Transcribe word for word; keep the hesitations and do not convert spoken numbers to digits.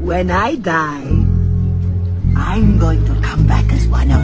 When I die, I'm going to come back as one of